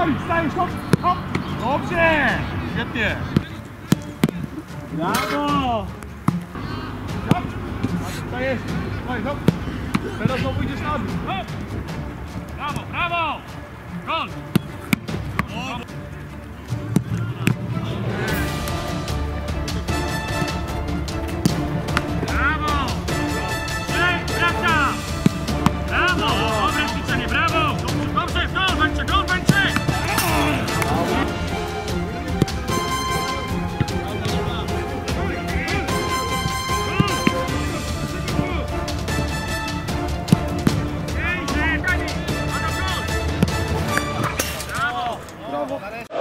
Stajesz, hop, hop. Dobrze! Świetnie! Brawo! Hop! Stajesz, hop. Teraz znowu idziesz na dół. Hop! Brawo, brawo! Gol! Brawo! Wraca! Brawo! Dobre ćwiczenie, brawo! Dobrze, gol będzie, gol będzie! Brawo!